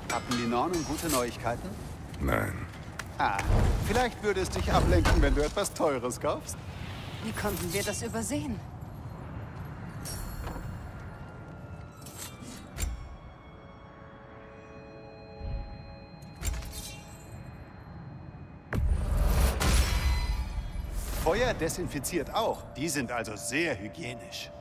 Hatten die Nornen gute Neuigkeiten? Nein. Ah, vielleicht würde es dich ablenken, wenn du etwas Teures kaufst. Wie konnten wir das übersehen? Feuer desinfiziert auch. Die sind also sehr hygienisch.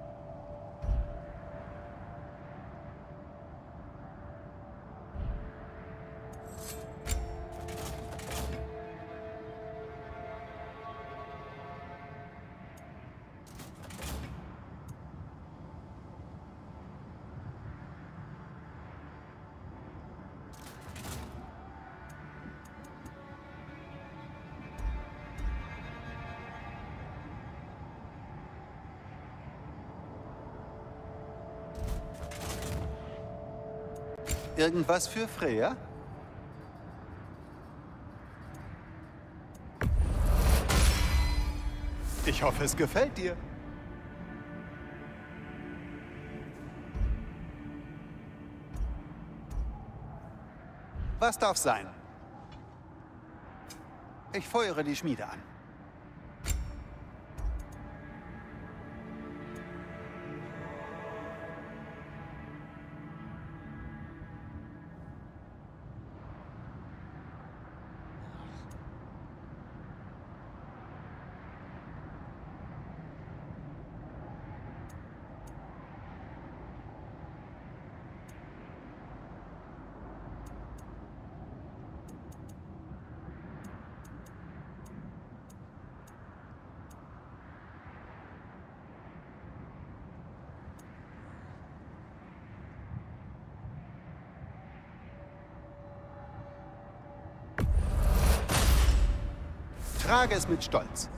Irgendwas für Freya? Ich hoffe, es gefällt dir. Was darf sein? Ich feuere die Schmiede an. Trage es mit Stolz.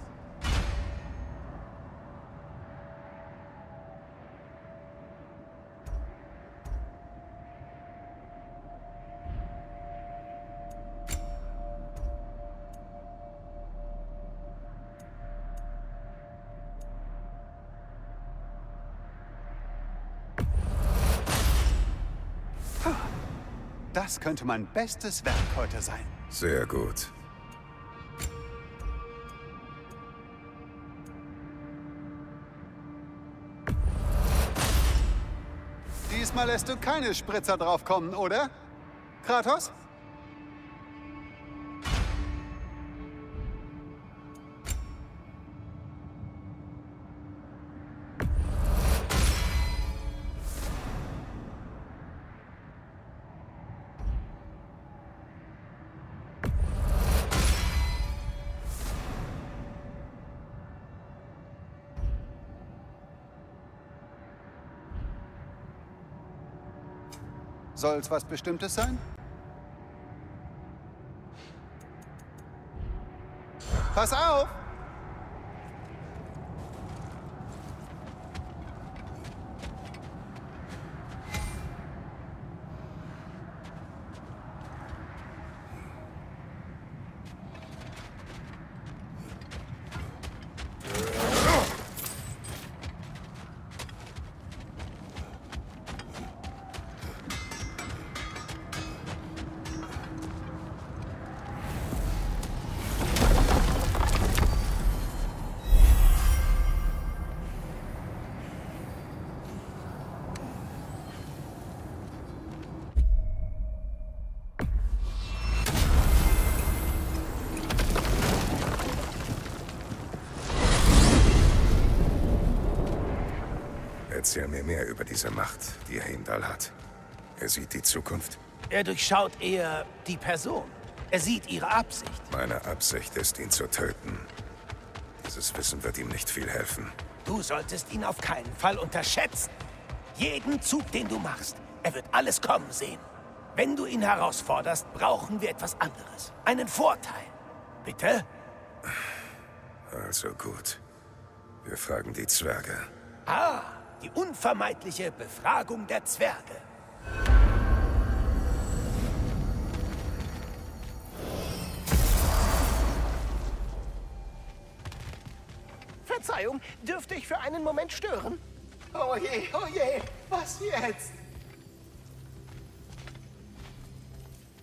Das könnte mein bestes Werk heute sein. Sehr gut. Diesmal lässt du keine Spritzer draufkommen, oder? Kratos? Soll's was Bestimmtes sein? Pass auf! Erzähl mir mehr über diese Macht, die Heimdall hat. Er sieht die Zukunft. Er durchschaut eher die Person. Er sieht ihre Absicht. Meine Absicht ist, ihn zu töten. Dieses Wissen wird ihm nicht viel helfen. Du solltest ihn auf keinen Fall unterschätzen. Jeden Zug, den du machst, er wird alles kommen sehen. Wenn du ihn herausforderst, brauchen wir etwas anderes. Einen Vorteil. Bitte? Also gut. Wir fragen die Zwerge. Ah, die unvermeidliche Befragung der Zwerge. Verzeihung, dürfte ich für einen Moment stören? Oh je, was jetzt?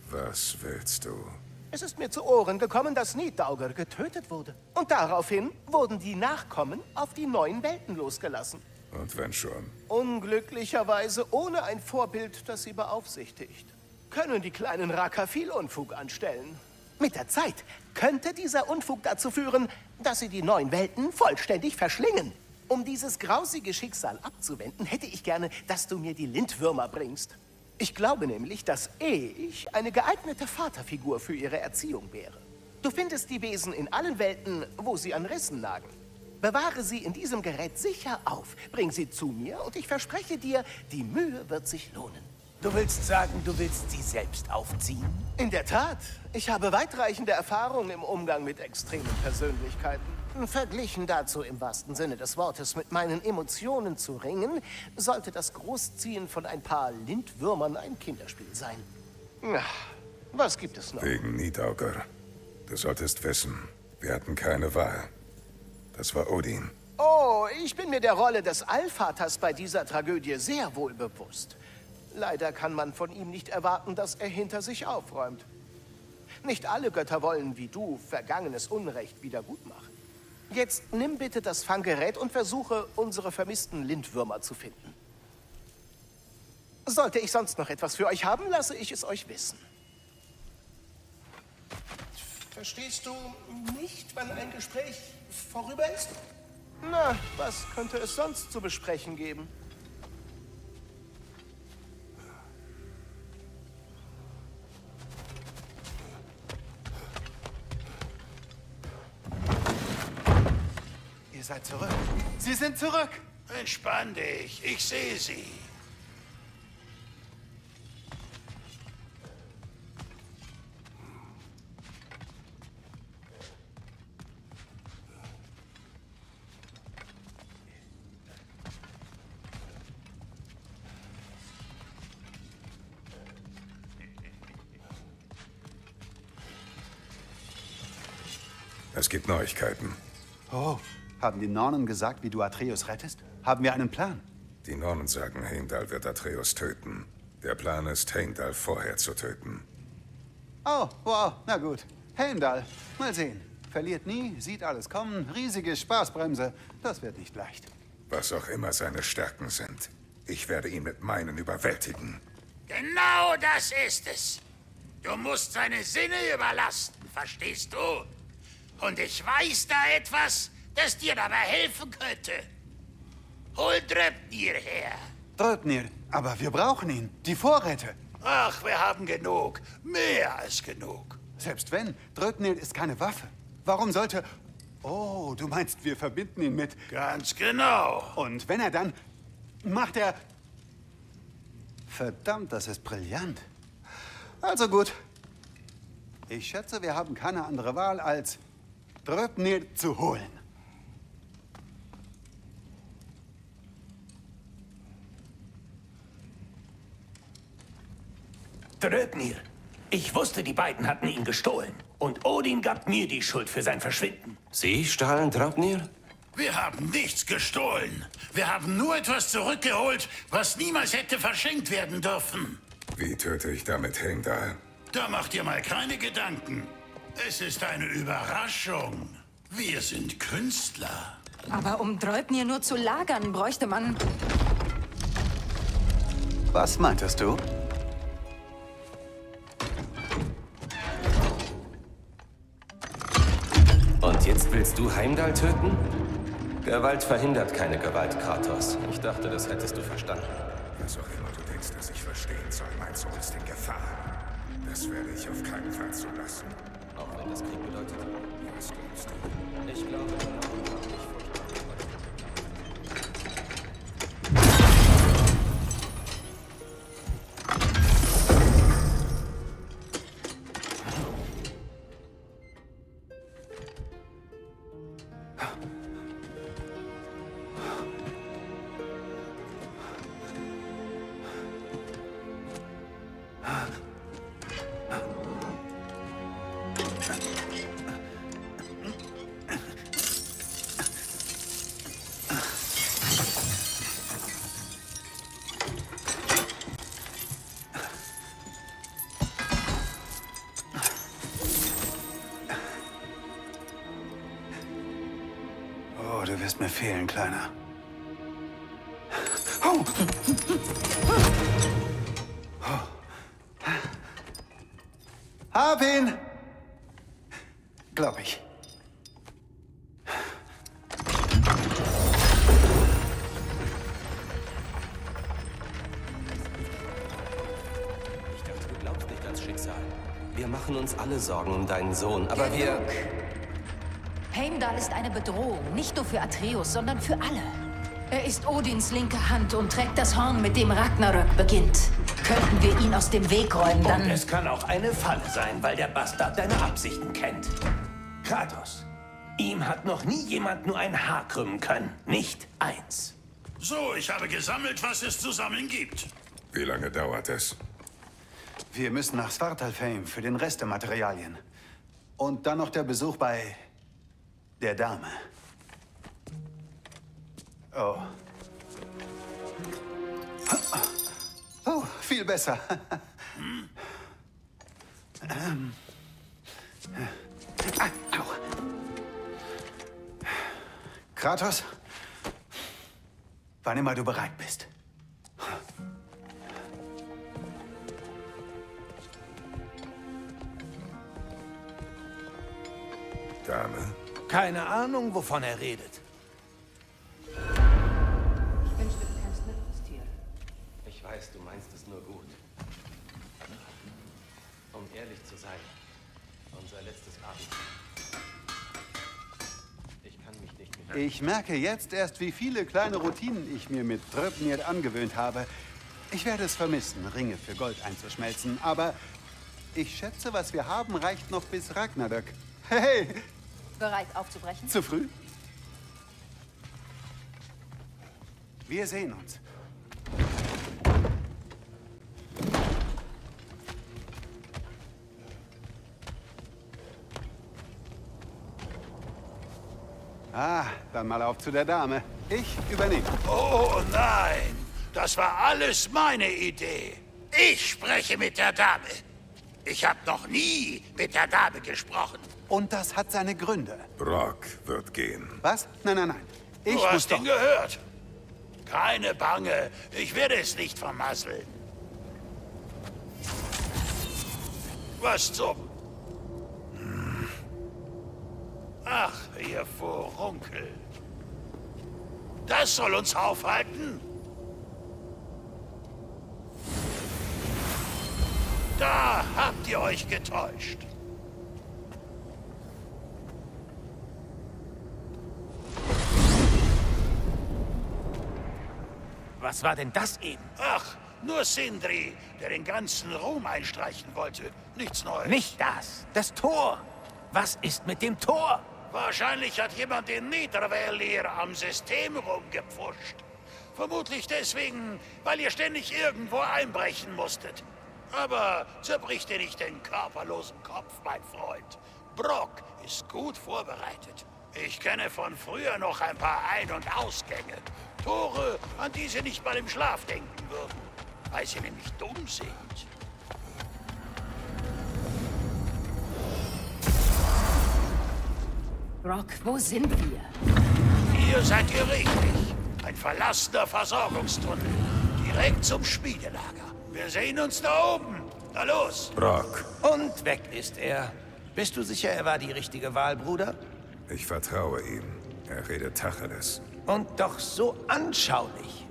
Was willst du? Es ist mir zu Ohren gekommen, dass Nidauger getötet wurde. Und daraufhin wurden die Nachkommen auf die neuen Welten losgelassen. Und wenn schon? Unglücklicherweise ohne ein Vorbild, das sie beaufsichtigt. Können die kleinen Raka viel Unfug anstellen. Mit der Zeit könnte dieser Unfug dazu führen, dass sie die neuen Welten vollständig verschlingen. Um dieses grausige Schicksal abzuwenden, hätte ich gerne, dass du mir die Lindwürmer bringst. Ich glaube nämlich, dass ich eine geeignete Vaterfigur für ihre Erziehung wäre. Du findest die Wesen in allen Welten, wo sie an Rissen nagen. Bewahre sie in diesem Gerät sicher auf. Bring sie zu mir und ich verspreche dir, die Mühe wird sich lohnen. Du willst sagen, du willst sie selbst aufziehen? In der Tat. Ich habe weitreichende Erfahrungen im Umgang mit extremen Persönlichkeiten. Verglichen dazu im wahrsten Sinne des Wortes mit meinen Emotionen zu ringen, sollte das Großziehen von ein paar Lindwürmern ein Kinderspiel sein. Na, was gibt es noch? Wegen Nidauger. Du solltest wissen, wir hatten keine Wahl. Das war Odin. Oh, ich bin mir der Rolle des Allvaters bei dieser Tragödie sehr wohl bewusst. Leider kann man von ihm nicht erwarten, dass er hinter sich aufräumt. Nicht alle Götter wollen, wie du, vergangenes Unrecht wiedergutmachen. Jetzt nimm bitte das Fanggerät und versuche, unsere vermissten Lindwürmer zu finden. Sollte ich sonst noch etwas für euch haben, lasse ich es euch wissen. Verstehst du nicht, wann ein Gespräch vorüber ist? Na, was könnte es sonst zu besprechen geben? Ihr seid zurück. Sie sind zurück. Entspann dich, ich sehe sie. Es gibt Neuigkeiten. Oh, haben die Nornen gesagt, wie du Atreus rettest? Haben wir einen Plan? Die Nornen sagen, Heimdall wird Atreus töten. Der Plan ist, Heimdall vorher zu töten. Oh, wow, na gut. Heimdall, mal sehen. Verliert nie, sieht alles kommen, riesige Spaßbremse. Das wird nicht leicht. Was auch immer seine Stärken sind. Ich werde ihn mit meinen überwältigen. Genau das ist es. Du musst seine Sinne überlasten, verstehst du? Und ich weiß da etwas, das dir dabei helfen könnte. Hol Draupnir her. Draupnir, aber wir brauchen ihn. Die Vorräte. Ach, wir haben genug. Mehr als genug. Selbst wenn, Draupnir ist keine Waffe. Warum sollte... Oh, du meinst, wir verbinden ihn mit... Ganz genau. Und wenn er dann... macht er... Verdammt, das ist brillant. Also gut. Ich schätze, wir haben keine andere Wahl, als Draupnir zu holen. Draupnir. Ich wusste, die beiden hatten ihn gestohlen. Und Odin gab mir die Schuld für sein Verschwinden. Sie stahlen Draupnir? Wir haben nichts gestohlen. Wir haben nur etwas zurückgeholt, was niemals hätte verschenkt werden dürfen. Wie töte ich damit Heimdall? Da macht ihr mal keine Gedanken. Es ist eine Überraschung. Wir sind Künstler. Aber um Draupnir nur zu lagern, bräuchte man... Was meintest du? Und jetzt willst du Heimdall töten? Gewalt verhindert keine Gewalt, Kratos. Ich dachte, das hättest du verstanden. Was auch immer du denkst, dass ich verstehen soll, mein Sohn ist in Gefahr. Das werde ich auf keinen Fall zulassen. Auch wenn das Krieg bedeutet. Was glaubst du? Ich glaube, ich furchtbar. wirst mir fehlen, Kleiner. Oh. Hab ihn! Glaub ich. Ich dachte, du glaubst nicht ans Schicksal. Wir machen uns alle Sorgen um deinen Sohn, aber wir... Heimdall ist eine Bedrohung, nicht nur für Atreus, sondern für alle. Er ist Odins linke Hand und trägt das Horn, mit dem Ragnarök beginnt. Könnten wir ihn aus dem Weg räumen, dann... Und es kann auch eine Falle sein, weil der Bastard deine Absichten kennt. Kratos, ihm hat noch nie jemand nur ein Haar krümmen können. Nicht eins. So, ich habe gesammelt, was es zu sammeln gibt. Wie lange dauert es? Wir müssen nach Svartalfheim für den Rest der Materialien. Und dann noch der Besuch bei der Dame. Oh. Oh, viel besser. Au. Kratos, wann immer du bereit bist. Dame? Keine Ahnung, wovon er redet. Ich weiß, du meinst es nur gut. Um ehrlich zu sein, unser letztes Abenteuer. Ich kann mich nicht mehr... Ich merke jetzt erst, wie viele kleine Routinen ich mir mit Draupnir angewöhnt habe. Ich werde es vermissen, Ringe für Gold einzuschmelzen, aber ich schätze, was wir haben, reicht noch bis Ragnarök. Hey! Bereit aufzubrechen? Zu früh? Wir sehen uns. Ah, dann mal auf zu der Dame. Ich übernehme. Oh nein, das war alles meine Idee. Ich spreche mit der Dame. Ich habe noch nie mit der Dame gesprochen. Und das hat seine Gründe. Brock wird gehen. Was? Nein, nein, nein. Ich Du muss hast doch... ihn gehört. Keine Bange, ich werde es nicht vermasseln. Was zum... Ach, ihr Furunkel. Das soll uns aufhalten? Da habt ihr euch getäuscht. Was war denn das eben? Ach, nur Sindri, der den ganzen Ruhm einstreichen wollte. Nichts Neues. Nicht das. Das Tor. Was ist mit dem Tor? Wahrscheinlich hat jemand den Niederwellir am System rumgepfuscht. Vermutlich deswegen, weil ihr ständig irgendwo einbrechen musstet. Aber zerbricht ihr nicht den körperlosen Kopf, mein Freund. Brock ist gut vorbereitet. Ich kenne von früher noch ein paar Ein- und Ausgänge. Tore, an die sie nicht mal im Schlaf denken würden, weil sie nämlich dumm sind. Brock, wo sind wir? Hier seid ihr richtig. Ein verlassener Versorgungstunnel. Direkt zum Schmiedelager. Wir sehen uns da oben. Na los. Brock, Und weg ist er. Bist du sicher, er war die richtige Wahl, Bruder? ich vertraue ihm. Er redet Tacheles. Und doch so anschaulich.